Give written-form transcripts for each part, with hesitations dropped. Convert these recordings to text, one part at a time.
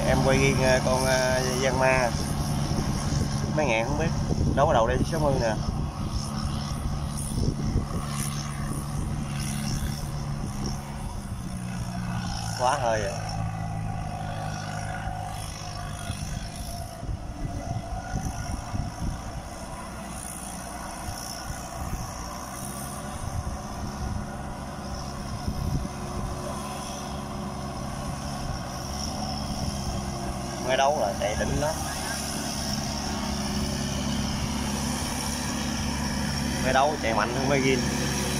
Em quay riêng con Giang Ma mấy ngàn không biết. Đấu ở đầu đây 60 nè. Quá hơi rồi. Mới đấu là chạy đỉnh lắm. Mới đấu chạy mạnh hơn mới ghiên.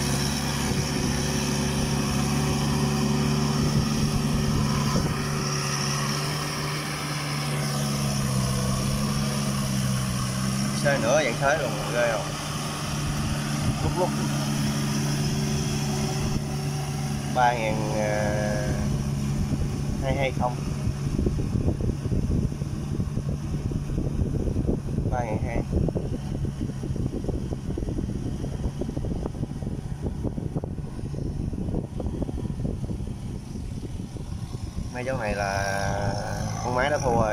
Xơi nữa dạng thế luôn, ghê không? Lúc 3.220 3.200. Mấy dấu này là con máy đã thua rồi.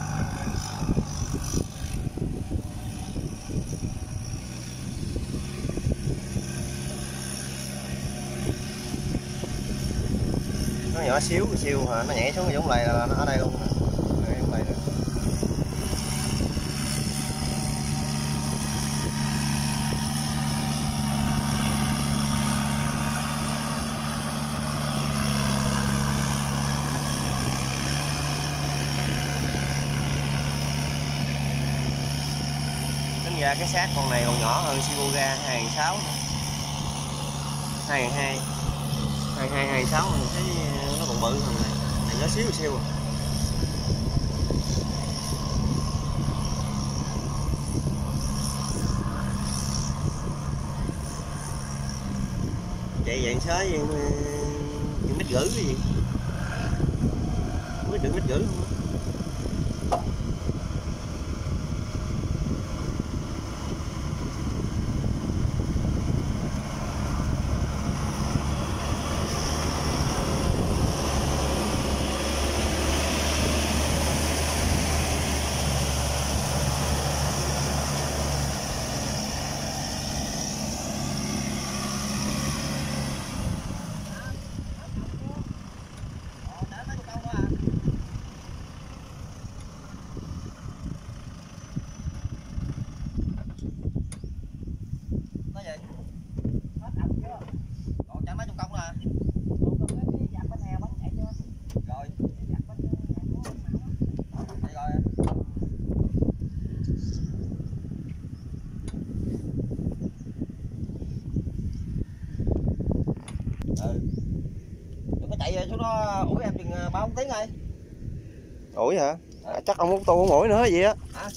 Nó nhỏ xíu hả? Nó nhảy xuống cái giống này là nó ở đây luôn. Tính ra cái xác con này còn nhỏ hơn Sigoga 2006 nữa. 2002 2006 mình thấy nó còn bự hơn này. Này nó xíu à. Chạy dạng sới dạng mít gửi cái gì? Mới được mít gửi không? Số đó ủi em chừng 3 tiếng thôi. Ủi hả? Chắc ông hút tô không ủi nữa gì á. Hả?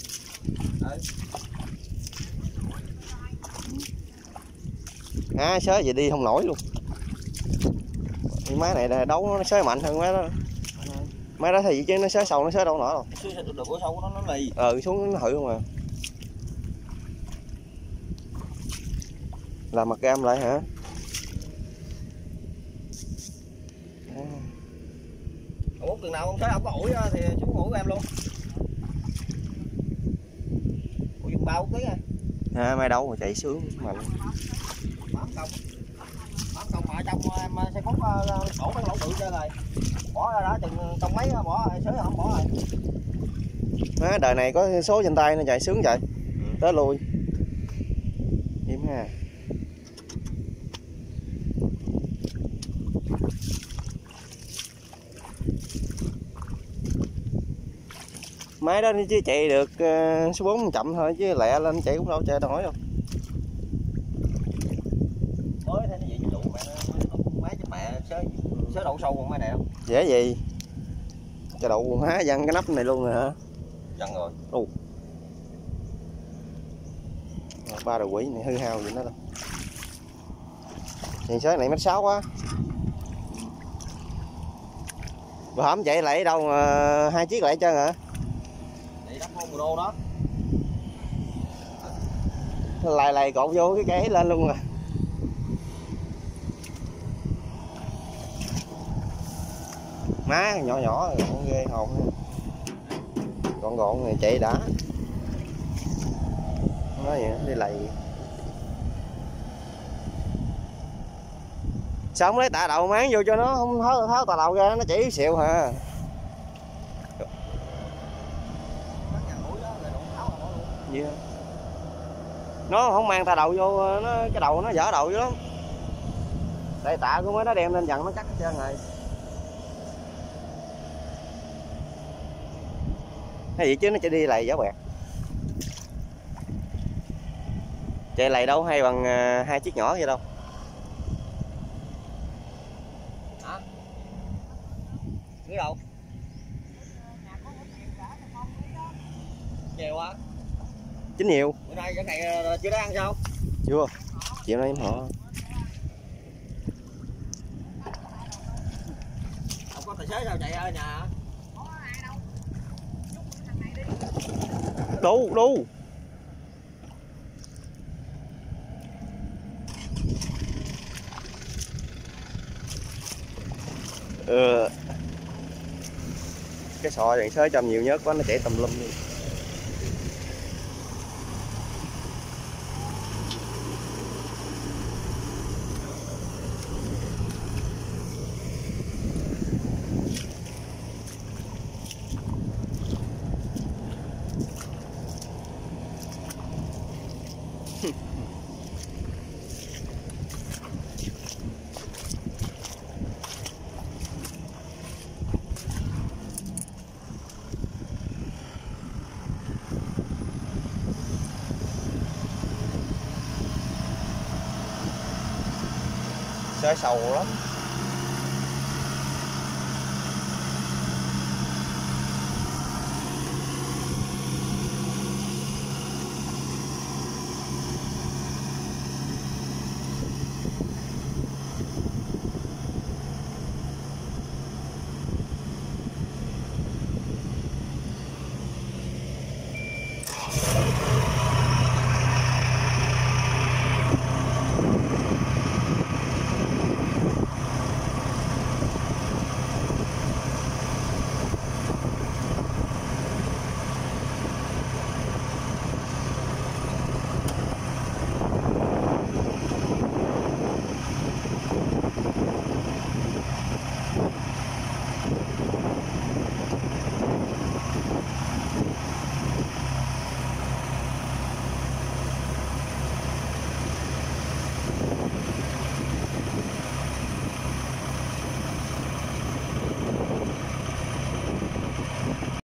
Sới vậy đi không nổi luôn. Máy này đấu nó sới mạnh hơn máy đó. Máy đó thì chứ nó sới sâu nó sới đâu nổi đâu. Được của sâu của nó lì. Xuống nó hự không à. Làm mặt cam lại hả? Ủa chừng nào ông thấy ông có ủi thì xuống ủi của em luôn. Ủi dùng 3 tiếng à. Mai đâu mà chạy sướng mạnh. Bám công mà trong em xe phút đổ cái lỗ bự ra rồi. Bỏ ra đó chừng trong mấy bỏ rồi, sới không bỏ rồi. Đời này có số trên tay nó chạy sướng chạy. Tới lui. Hiếm ha. Máy đó chỉ chạy được số 4 chậm thôi chứ lẹ lên chạy cũng đâu chạy nổi đâu. Mới thấy nó vậy đủ mẹ máy cho mẹ sới đậu sâu con máy này không? Dễ gì? Cho đậu má văng cái nắp này luôn rồi hả? Văng rồi. Ba đầu quỷ này hư hao vậy đó đâu. Nhìn sới này 1m6 quá. Bữa hổm chạy lại đâu mà 2 chiếc lại trơn hả? Vậy đắp mô đô đó. Lầy cột vô cái cây lên luôn rồi. Má nhỏ nhỏ rồi, ghê hồn. gọn gọn này chạy đã. Nói vậy đi lầy. Sao không lấy tạ đầu máng vô cho nó không tháo tạ đầu ra nó chảy xẹo hả? Yeah. Nó không mang tạ đầu vô nó cái đầu nó dở đầu dữ lắm. Đây tạ của mới nó đem lên dần nó cắt hết trơn rồi. Hay vậy chứ nó chạy đi lầy dở bẹt. Chạy lầy đâu hay bằng hai chiếc nhỏ vậy đâu. Hả? Cái đâu? Nhiều quá. Chín nhiều. Bữa nay cái này chưa đã ăn sao? Chưa. Chiều nay em họ. Không có tài xế sao chạy ở nhà? Đu đu. Cái sọ đèn sới trong nhiều nhất quá nó chạy tùm lum đi. Sới sầu lắm.